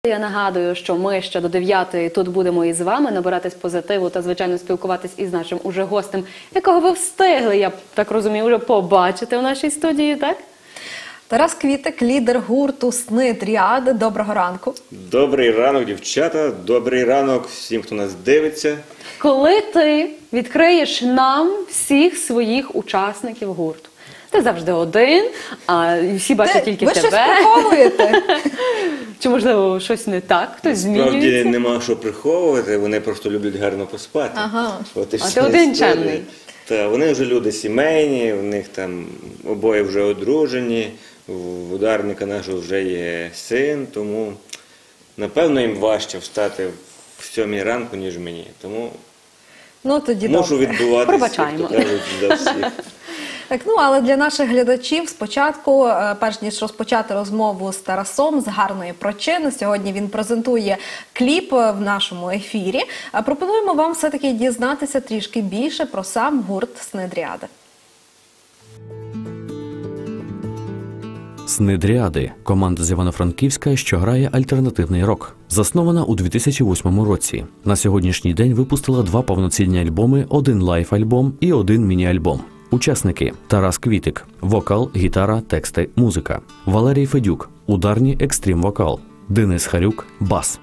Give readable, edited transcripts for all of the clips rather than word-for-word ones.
Я нагадую, що ми ще до 9-ї тут будемо із вами набиратись позитиву та, звичайно, спілкуватись із нашим уже гостем, якого ви встигли, я так розумію, вже побачити в нашій студії, так? Тарас Квітик, лідер гурту «Сни Дріади». Доброго ранку. Добрий ранок, дівчата. Добрий ранок всім, хто нас дивиться. Коли ти відкриєш нам всіх своїх учасників гурту? Ти завжди один, а всі бачать тільки тебе. Ви щось приховуєте? Чи, можливо, щось не так, хтось змінюється? Справді, нема що приховувати, вони просто люблять гарно поспати. Ага. От і А вся ти один історія. чемний. Та, вони вже люди сімейні, у них там обоє вже одружені, в ударника нашого вже є син, тому, напевно, їм важче встати в 7 ранку, ніж мені. Тому Ну, тоді мушу добре. відбуватися, Пробачаємо. як то кажуть, за всіх. Так, ну, але для наших глядачів спочатку, перш ніж розпочати розмову з Тарасом, з гарної причини, сьогодні він презентує кліп в нашому ефірі, пропонуємо вам все-таки дізнатися трішки більше про сам гурт «Сни Дріади». «Сни Дріади» – команда з Івано-Франківська, що грає альтернативний рок. Заснована у 2008 році. На сьогоднішній день випустила 2 повноцінні альбоми, 1 лайв-альбом і 1 міні-альбом. Учасники – Тарас Квітик – вокал, гітара, тексти, музика. Валерій Федюк – ударні, екстрім-вокал. Денис Харюк – бас.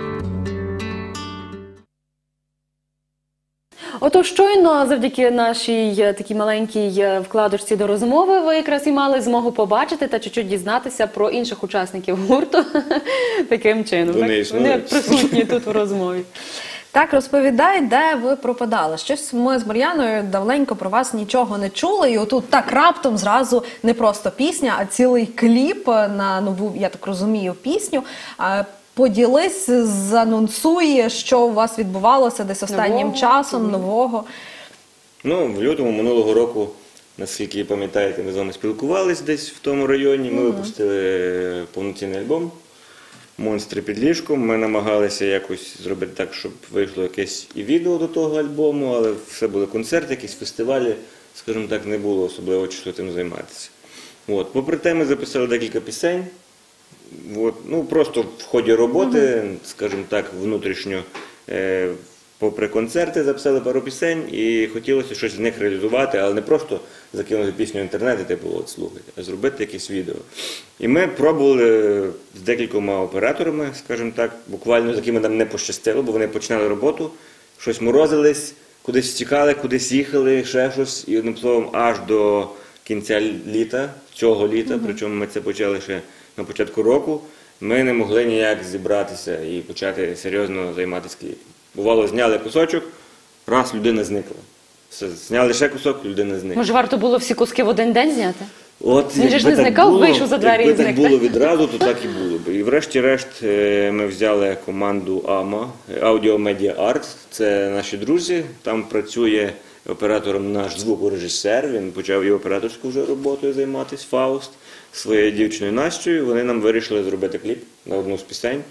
Ото щойно, завдяки нашій такій маленькій вкладочці до розмови, ви якраз і мали змогу побачити та чуть-чуть дізнатися про інших учасників гурту таким чином. Вони присутні тут в розмові. Так, розповідай, де ви пропадали. Щось ми з Мар'яною давненько про вас нічого не чули, і отут так раптом зразу не просто пісня, а цілий кліп на нову, я так розумію, пісню. Поділись, занонсуй, що у вас відбувалося десь останнім часом, нового. Ну, в лютому минулого року, наскільки пам'ятаєте, ми з вами спілкувались десь в тому районі. Ми випустили повноцінний альбом «Монстри під ліжком». Ми намагалися якось зробити так, щоб вийшло якесь і відео до того альбому, але все були концерти, якісь фестивалі, скажімо так, не було особливо часу тим займатися. От. Попри те, ми записали декілька пісень. От. Ну, просто в ході роботи, скажімо так, внутрішньо, попри концерти записали пару пісень і хотілося щось з них реалізувати, але не просто закинути пісню в інтернет і типу, от слухайте, а зробити якесь відео. І ми пробували з декількома операторами, скажімо так, буквально з якими нам не пощастило, бо вони починали роботу, щось морозились, кудись втікали, кудись їхали, ще щось, і одним словом, аж до кінця літа, цього літа, причому ми це почали ще на початку року, ми не могли ніяк зібратися і почати серйозно займатися кліпом. Бувало, зняли кусочок, раз, людина зникла. Все, зняли ще кусок, людина зникла. Може, варто було всі куски в один день зняти? От, Він же ж не зникав, вийшов за двері і зник. Якби так було відразу, то так і було б. І врешті-решт ми взяли команду АМА, Audio Media Art, це наші друзі, там працює оператором наш звукорежисер, він почав і операторську вже роботою займатися, Фауст, своєю дівчиною Настею. Вони нам вирішили зробити кліп на одну з пісень.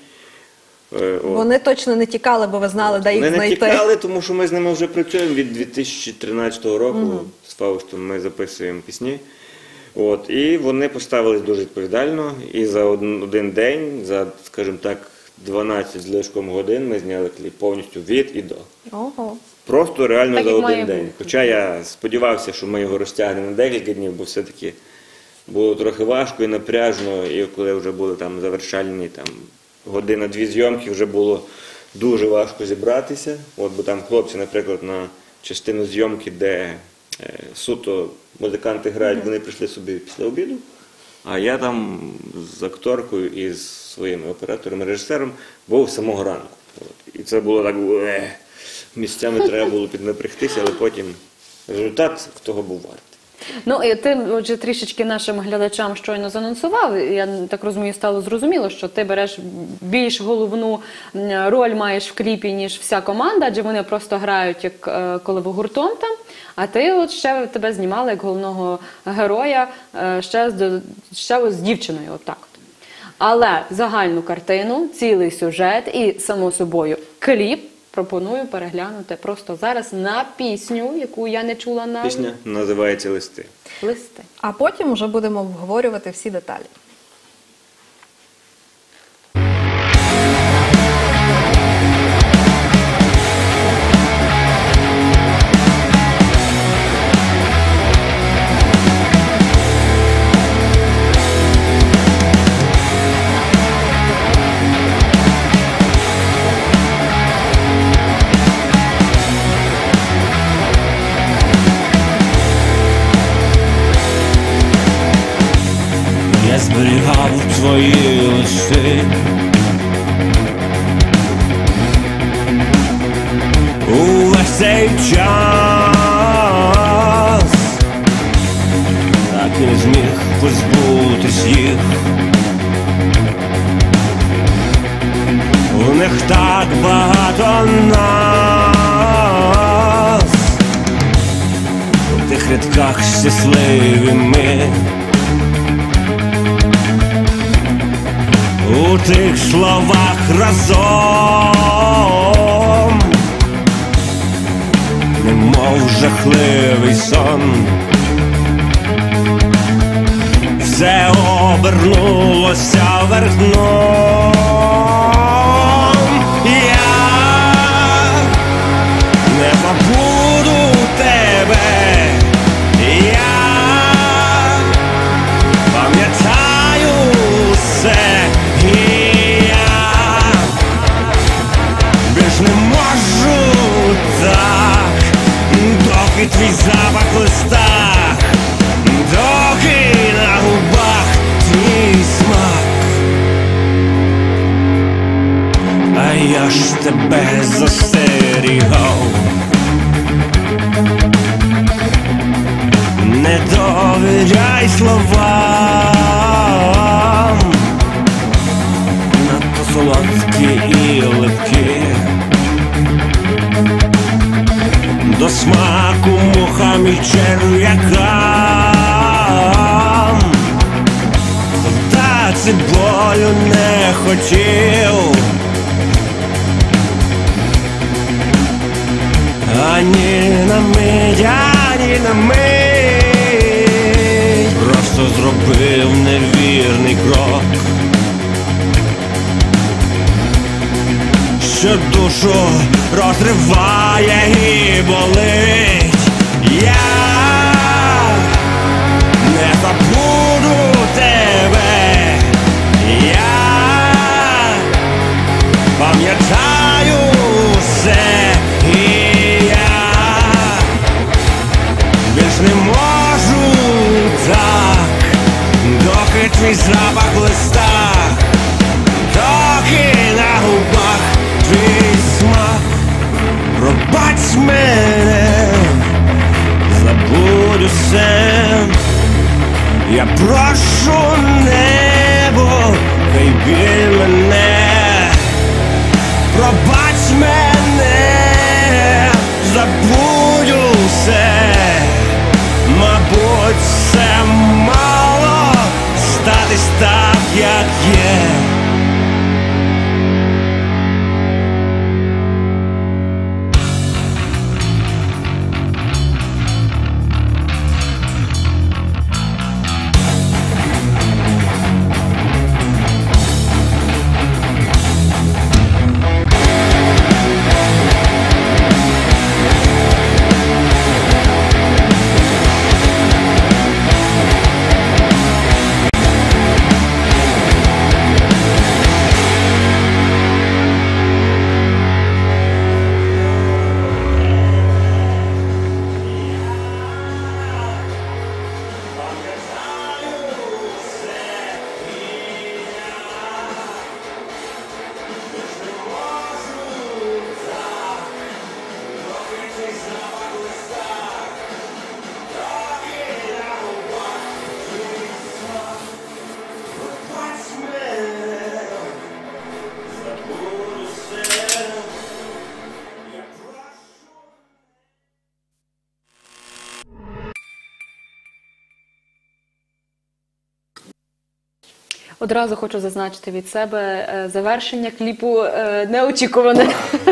Вони точно не тікали, бо ви знали, де їх знайти. Вони не тікали, тому що ми з ними вже працюємо від 2013 року. З Фаустом ми записуємо пісні. От, і вони поставились дуже відповідально. І за один день, за, скажімо так, 12 з лишком годин ми зняли кліп повністю від і до. Ого. Просто реально Так, за як один має день. бути. Хоча я сподівався, що ми його розтягнемо на декілька днів, бо все-таки було трохи важко і напряжно. І коли вже були там завершальні там, година-дві зйомки, вже було дуже важко зібратися. От, бо там хлопці, наприклад, на частину зйомки, де суто музиканти грають, вони прийшли собі після обіду, а я там з акторкою і з своїми операторами, режисером був з самого ранку. От. І це було так, місцями треба було піднапрягтися, але потім результат того був вартий. Ну, і ти отже, трішечки нашим глядачам щойно занонсував. Я так розумію, стало зрозуміло, що ти береш більш головну роль маєш в кліпі, ніж вся команда, адже вони просто грають, як коли ви гуртом там, а ти от ще тебе знімали як головного героя ще з дівчиною, отак от. Але загальну картину, цілий сюжет і, само собою, кліп пропоную переглянути просто зараз на пісню, яку я не чула назву. Пісня називається «Листи». «Листи». А потім вже будемо обговорювати всі деталі. час, так і не зміг позбутись їх. У них так багато нас, у тих рядках щасливі ми, у тих словах разом, немов жахливий сон. Все обернулося вверх дном. Я не забуду тебе, я пам'ятаю все, і я більш не можу так, доки твій запах в листах, доки на губах твій смак. А я ж тебе застерігав, не довіряй словам, надто солодкі і липкі, до смаку мухам і черв'якам. Та цибулю не хотів, ані на мить, ані на мить, просто зробив невірний крок, що душу розриває і болить. Я не забуду тебе, я пам'ятаю все, і я більш не можу так, доки твій запах в листах, доки на губах твій смак. Пробач мене, забудь усе, я прошу небо, хай біль мене. Пробач мене, забудь усе, мабуть, все мало статись так, як є. Одразу хочу зазначити від себе завершення кліпу неочікуване.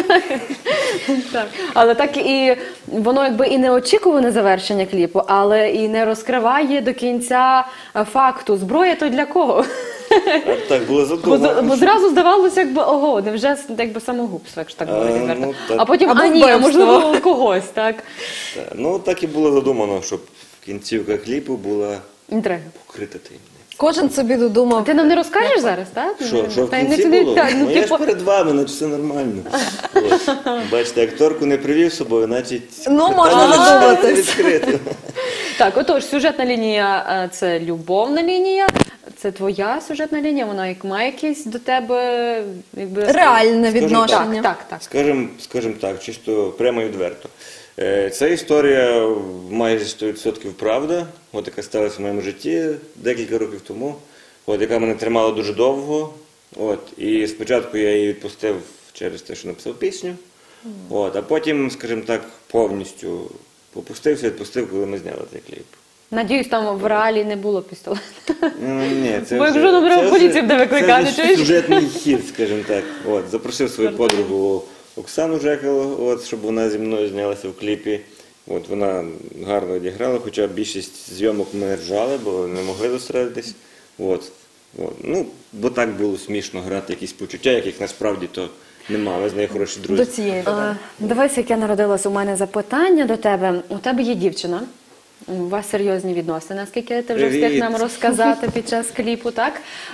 Так. Але так і воно якби і неочікуване завершення кліпу, але і не розкриває до кінця факту. Зброя то для кого? Так було задумано. Бо зразу здавалося, якби ого, невже якби самогубство, якщо так говорити відверто. Ну, так. А потім, Або а ні, вбивство. можливо, когось, так? Ну, так і було задумано, щоб кінцівка кліпу була Інтрига. покрита таємницею. Кожен собі додумав. Ти нам не розкажеш зараз, так? Що в Таємницю кінці не- було? так, Ну, я ж типу- перед вами, значить все нормально. От. Бачите, акторку не привів з собою, значить Ну, можна питання додуматись. відкрите. Так, отож, сюжетна лінія – це любовна лінія, це твоя сюжетна лінія, вона як має якесь до тебе якби Реальне Скажімо відношення. Так. Скажем так, чисто прямо і відверто. Ця історія майже 100% правда, от яка сталася в моєму житті декілька років тому, от яка мене тримала дуже довго. От, і спочатку я її відпустив через те, що написав пісню, от, а потім, скажімо так, повністю попустився, відпустив, коли ми зняли цей кліп. Надіюсь, там в реалі не було пістолета. Ні, це Бо якщо нам треба поліцію буде викликати, це чуєш? сюжетний хід, скажімо так. От, запросив свою подругу Оксану Жекало, от, щоб вона зі мною знялася в кліпі. От, вона гарно одіграла, хоча більшість зйомок ми ржали, бо не могли зосередитись. От. Ну, бо так було смішно грати якісь почуття, яких насправді то немає. Ми з нею хороші друзі. До цієї додам. Дивись, яке народилось у мене запитання до тебе. У тебе є дівчина. У вас серйозні відносини, наскільки ти вже встиг Привіт. нам розказати під час кліпу, так?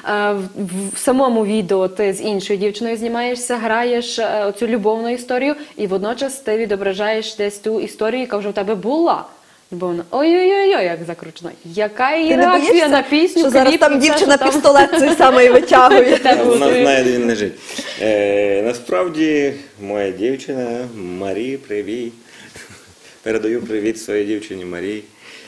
В самому відео ти з іншою дівчиною знімаєшся, граєш оцю любовну історію, і водночас ти відображаєш десь ту історію, яка вже у тебе була. Любовна. Ой-ой-ой, як закручено. Яка її Ти не реакція боїшся, на пісню, що зараз кліп там і все, дівчина що там? пістолет цей самий витягує? А вона знає, де він лежить. Насправді, моя дівчина Марі, привіт. Передаю привіт своїй дівчині Марії.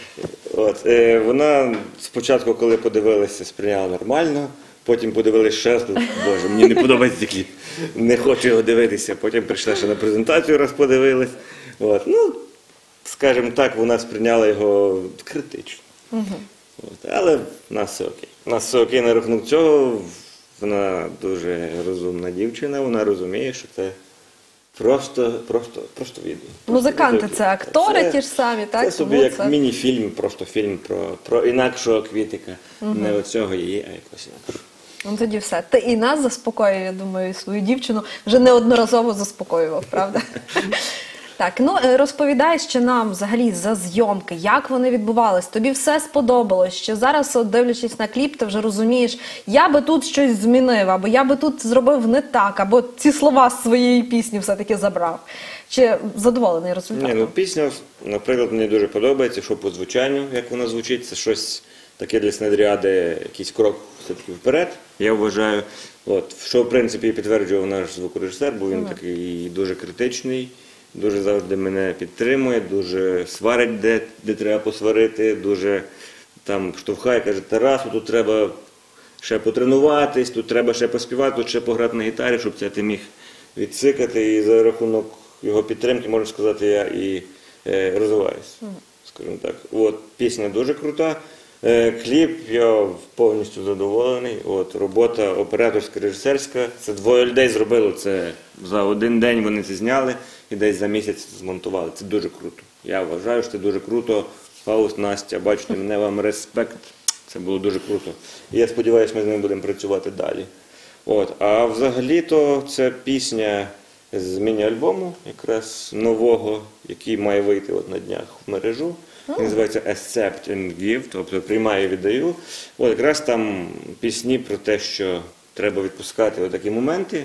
От, вона спочатку, коли подивилася, сприйняла нормально, потім подивилася ще раз, боже, мені не подобається цей кліп, не хочу його дивитися. Потім прийшла ще на презентацію, раз подивилась. От, ну, скажімо так, вона сприйняла його критично. От, але в нас все окей. У нас все окей на рахунок цього. Вона дуже розумна дівчина, вона розуміє, що це просто відео. Музиканти – це актори Це- ті ж самі, так? Це собі Тому як міні-фільм, просто фільм про інакшого Квітика. Не оцього її, а якось інакшого. Ну тоді все. Ти і нас заспокоює, я думаю, і свою дівчину вже неодноразово заспокоював, правда? Так, ну розповідай ще нам взагалі за зйомки, як вони відбувались, тобі все сподобалось, чи зараз, от, дивлячись на кліп, ти вже розумієш, я би тут щось змінив, або я би тут зробив не так, або ці слова з своєї пісні все-таки забрав. Чи задоволений Ні, результатом? ну пісня, наприклад, мені дуже подобається, що по звучанню, як вона звучить, це щось таке для Снедріади, якийсь крок все-таки вперед, я вважаю. От, що, в принципі, і підтверджував наш звукорежисер, бо він такий дуже критичний, дуже завжди мене підтримує, дуже сварить, де треба посварити, дуже там штовхає, каже, Тарас, тут треба ще потренуватись, тут треба ще поспівати, тут ще пограти на гітарі, щоб це ти міг відсикати. І за рахунок його підтримки, можна сказати, я і розвиваюся, скажімо так. От, пісня дуже крута. Кліп, я повністю задоволений. От, робота операторська, режисерська. Це двоє людей зробило це. За один день вони це зняли і десь за місяць змонтували. Це дуже круто. Я вважаю, що це дуже круто. Фауст, Настя, бачите мене, вам респект. Це було дуже круто. І я сподіваюся, ми з ними будемо працювати далі. От. А взагалі-то це пісня з міні-альбому, якраз нового, який має вийти от на днях в мережу. Він називається Accept and Give, тобто приймаю і віддаю. От якраз там пісні про те, що треба відпускати отакі моменти.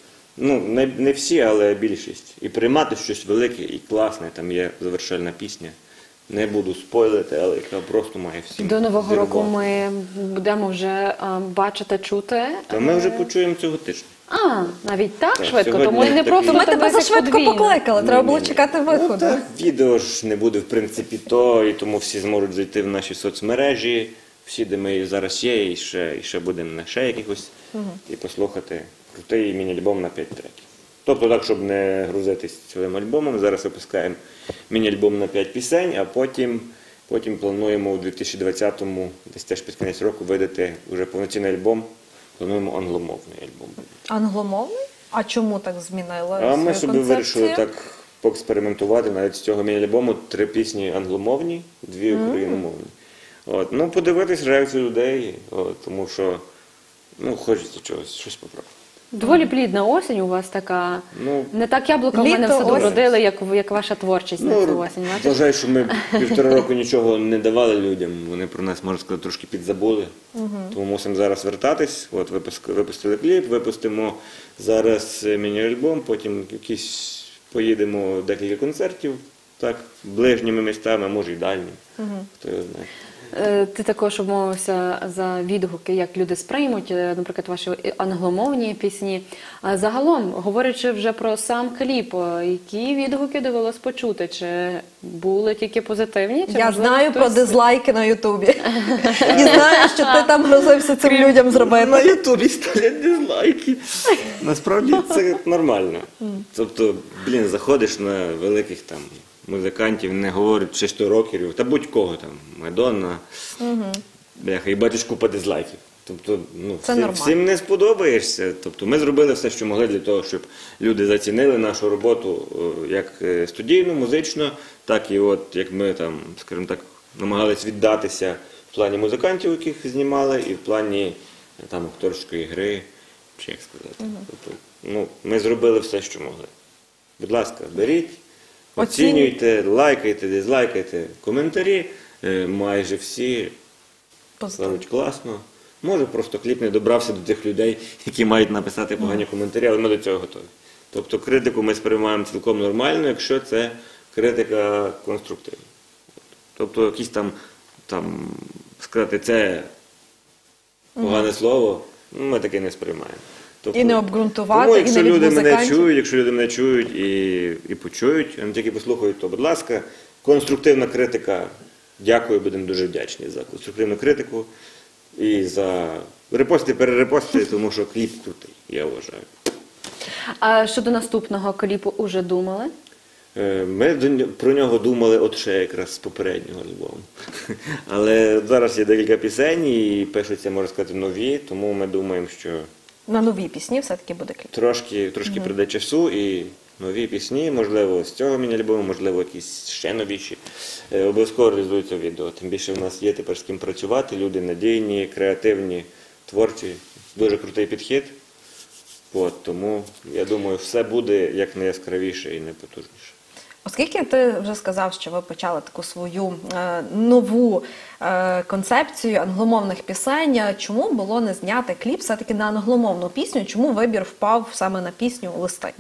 Ну, не всі, але більшість. І приймати щось велике і класне. Там є завершальна пісня. Не буду спойлити, але яка просто має всім До Нового року зірвати. ми будемо вже бачити, чути. Та ми вже почуємо цього тижня. Навіть так Так, швидко, сьогодні тому і не такий- просто Ми тебе тебе зашвидко подвійно. покликали, треба було Ні-ні-ні. чекати виходу. Ну, так, відео ж не буде, в принципі, то, і тому всі зможуть зайти в наші соцмережі, всі, де ми зараз є, і ще будемо на ще якихось, і послухати крутий міні-альбом на 5 треків. Тобто так, щоб не грузитись цілим альбомом, зараз випускаємо міні-альбом на 5 пісень, а потім плануємо у 2020-му, десь теж під кінець року, видати вже повноцінний альбом. Плануємо англомовний альбом. Англомовний? А чому так змінили А ми свою собі концепцію? вирішили так поекспериментувати навіть з цього міні-альбому. 3 пісні англомовні, 2 україномовні. От. Ну, подивитись реакцію людей, от, тому що хочеться щось попробувати. Доволі плідна осінь у вас така. Ну, Не так яблука в мене літо, в саду осінь. родили, як ваша творчість на цю осінь. Бачиш? вважаю, що ми 1,5 року нічого не давали людям. Вони про нас, можна сказати, трошки підзабули. Тому мусимо зараз вертатись. От, випустили кліп, випустимо зараз міні-альбом, потім поїдемо декілька концертів, так, ближніми містами, а може і дальніми. Хто його знає. Ти також обмовився за відгуки, як люди сприймуть, наприклад, ваші англомовні пісні. А загалом, говорячи вже про сам кліп, які відгуки довелось почути? Чи були тільки позитивні? Чи, Я можливо, знаю про хтось- дизлайки на Ютубі. І знаю, що ти там грозився цим людям На зробити. Ютубі ставлять дизлайки. Насправді це нормально. Тобто, заходиш на великих там музикантів, не говорять чисто рокерів, та будь-кого там, Мадонна, бляха, і бачиш купа дизлайків. Тобто, Це нормально. всім не сподобаєшся. Тобто, ми зробили все, що могли для того, щоб люди зацінили нашу роботу як студійну, музично, так і от як ми там, скажімо так, намагались віддатися в плані музикантів, яких знімали, і в плані там акторської гри, чи як сказати. Тобто, ми зробили все, що могли. Будь ласка, беріть, оцінюйте, лайкайте, дизлайкайте. Коментарі майже всі кажуть класно. Може, просто кліп не добрався до тих людей, які мають написати погані коментарі, але ми до цього готові. Тобто критику ми сприймаємо цілком нормально, якщо це критика конструктивна. Тобто якісь там сказати, це погане слово, ми таке не сприймаємо. Тобто, І не обґрунтувати, тому, і якщо не від люди мене музикантів. чують, якщо люди мене чують і почують, а не тільки послухають, то, будь ласка, конструктивна критика. Дякую, будемо дуже вдячні за конструктивну критику і за репости, перерепости, тому що кліп крутий, я вважаю. А щодо наступного кліпу уже думали? Ми про нього думали от ще якраз з попереднього альбому. Але зараз є декілька пісень і пишуться, можна сказати, нові, тому ми думаємо, що На нові пісні все-таки буде кліп. трошки прийде часу і нові пісні, можливо, з цього міні-альбому, можливо, якісь ще новіші. Обов'язково реалізується відео. Тим більше в нас є тепер з ким працювати, люди надійні, креативні, творчі. Дуже крутий підхід. Тому, я думаю, все буде як найяскравіше і найпотужніше. Оскільки ти вже сказав, що ви почали таку свою нову концепцію англомовних пісень, чому було не зняти кліп все-таки на англомовну пісню? Чому вибір впав саме на пісню «Листи»?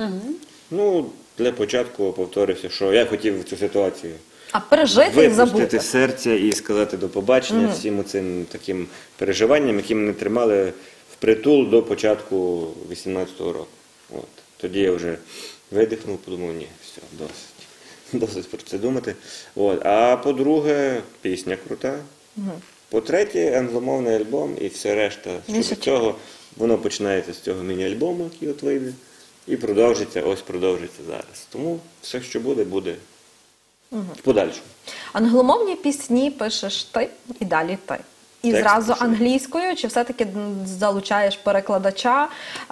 Для початку повторюся, що я хотів цю ситуацію А пережити і забути. випустити з серця і сказати до побачення всім цим таким переживанням, які мене тримали впритул до початку 18-го року. Тоді я вже видихнув, подумав, ні, все, досить про це думати. А по-друге, пісня крута. По-третє, англомовний альбом і все решта щодо цього, воно починається з цього міні-альбому, який от вийде, і продовжиться зараз. Тому все, що буде, буде в подальшому. Англомовні пісні пишеш ти і далі ти. І Текст зразу пишу. англійською, чи все-таки залучаєш перекладача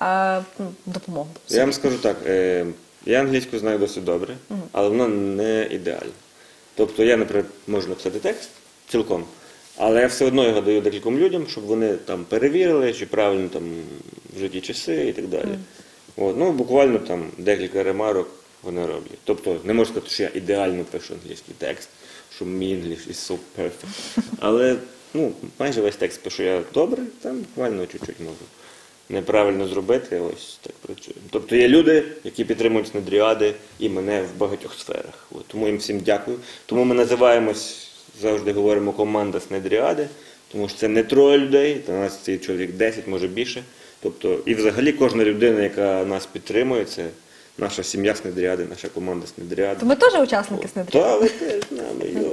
допомогу? Я вам скажу так, я англійську знаю досить добре, але вона не ідеальна. Тобто я, наприклад, можу написати текст цілком, але я все одно його даю декільком людям, щоб вони там перевірили, чи правильно там вжиті часи і так далі. Буквально там декілька ремарок вони роблять. Тобто не можу сказати, що я ідеально пишу англійський текст, що мій English is so perfect. Але майже весь текст пишу я добре, там буквально чуть-чуть можу неправильно зробити, ось так працюємо. Тобто є люди, які підтримують Снедріади і мене в багатьох сферах. Тому їм всім дякую. Тому ми називаємось, завжди говоримо, команда Снедріади, тому що це не троє людей, та нас цей чоловік 10, може більше. Тобто, і взагалі кожна людина, яка нас підтримує, це наша сім'я Снедріади, наша команда Снедріади. То ми теж учасники Снедріади? Та ви теж з нами,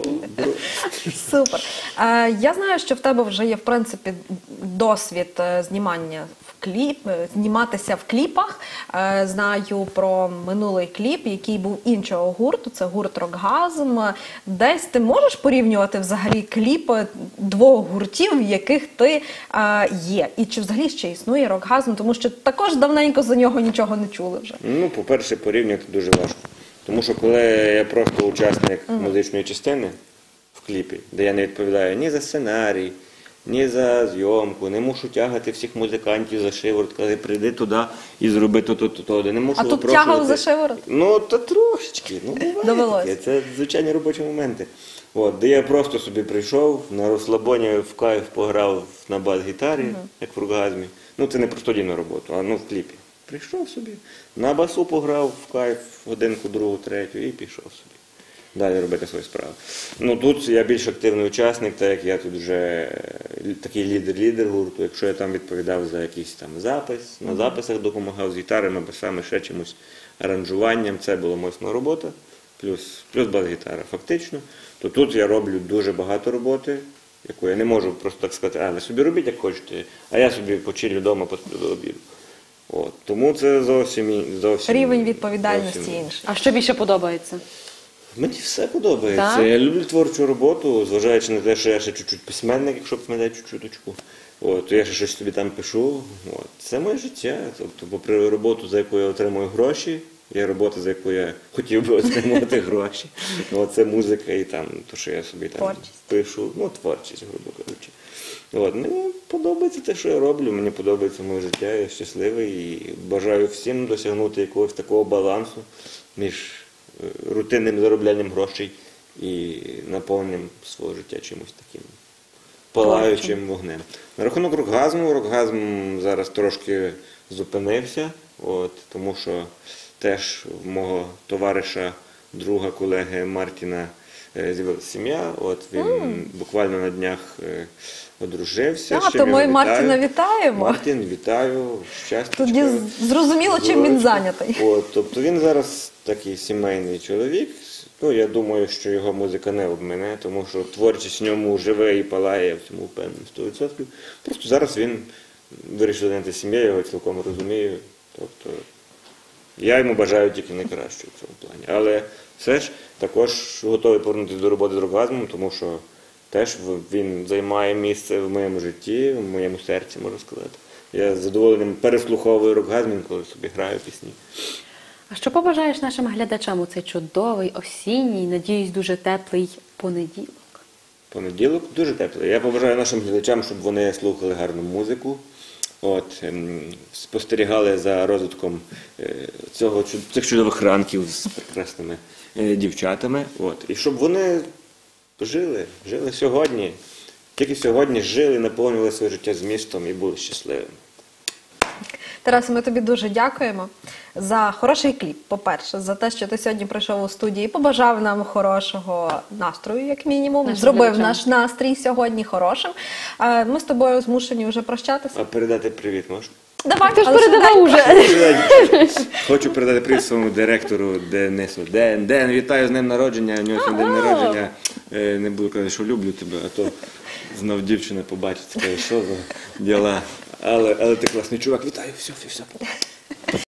Супер. Я знаю, що в тебе вже є, в принципі, досвід знімання зніматися в кліпах. Знаю про минулий кліп, який був іншого гурту, це гурт «Рокгазм». Десь ти можеш порівнювати взагалі кліпи двох гуртів, в яких ти є? І чи взагалі ще існує «Рокгазм», тому що також давненько за нього нічого не чули вже. По-перше, порівняти дуже важко. Тому що коли я просто учасник музичної частини в кліпі, де я не відповідаю ні за сценарій, ні за зйомку, не мушу тягати всіх музикантів за шиворот, казати, прийди туди і зроби то. Не мушу А тут випрошувати. тягав за шиворот? То трошечки, буває Довелось. таке. Це звичайні робочі моменти. Де я просто собі прийшов, на розслабоні в кайф пограв на бас-гітарі, як в «Рокгазмі». Це не про студійну роботу, а в кліпі. Прийшов собі, на басу пограв в кайф, годинку, другу, третю і пішов собі. далі робити свою справу. Ну тут я більш активний учасник, так як я тут вже такий лідер гурту. Якщо я там відповідав за якийсь там запис, на записах допомагав з гітарами, басами, ще чимось, аранжуванням, це була моя робота, плюс бас-гітара фактично, то тут я роблю дуже багато роботи, яку я не можу просто так сказати, ви собі робіть як хочете, а я собі почилю вдома, посплю до обіду. От. Тому це зовсім Рівень відповідальності зовсім інший. А що більше подобається? Мені все подобається. Так? Я люблю творчу роботу, зважаючи на те, що я ще чуть-чуть письменник, якщо пам'ятаю чуть-чуточку. От, то я ще щось собі там пишу. От. Це моє життя. Тобто, попри роботу, за яку я отримую гроші, є робота, за яку я хотів би отримувати гроші. От, це музика і там, то, що я собі там Творчість. пишу. Ну, творчість, грубо кажучи. От, мені подобається те, що я роблю, мені подобається моє життя, я щасливий і бажаю всім досягнути якогось такого балансу між рутинним зароблянням грошей і наповненням свого життя чимось таким палаючим вогнем. На рахунок рокгазм зараз трошки зупинився, от, тому що теж в мого товариша, друга, колеги Мартіна з'явилася сім'я, от він буквально на днях одружився. з чим То ми його Мартіна вітаю. вітаємо. Мартін, вітаю, щастя. Тоді зрозуміло, чим він зайнятий. От, тобто він зараз такий сімейний чоловік. Ну, я думаю, що його музика не обмине, тому що творчість в ньому живе і палає, я в цьому впевнений 100%. Просто зараз він вирішив зайняти сім'ю, я його цілком розумію. Тобто я йому бажаю тільки найкращого в цьому плані. Але все ж також готовий повернутися до роботи з рок-газмом, тому що теж він займає місце в моєму житті, в моєму серці, можна сказати. Я з задоволенням переслуховую рок-газм, коли собі граю пісні. А що побажаєш нашим глядачам у цей чудовий, осінній, надіюсь, дуже теплий понеділок? Понеділок дуже теплий. Я побажаю нашим глядачам, щоб вони слухали гарну музику, от, спостерігали за розвитком цих чудових ранків з прекрасними дівчатами. От, і щоб вони жили сьогодні, тільки сьогодні жили, наповнювали своє життя змістом і були щасливими. Тарас, ми тобі дуже дякуємо за хороший кліп, по-перше, за те, що ти сьогодні прийшов у студію і побажав нам хорошого настрою, як мінімум, Нашим зробив глядачам. наш настрій сьогодні хорошим. Ми з тобою змушені вже прощатися. А передати привіт можна? Давай, Ти ж але передавав швиденько. уже. Хочу передати привіт своєму директору Денису. Ден, вітаю з днем народження. У нього сьогодні день народження. Не буду казати, що люблю тебе, а то знов дівчина побачить, скаже, що за діла. Але ти класний чувак. Вітаю, все.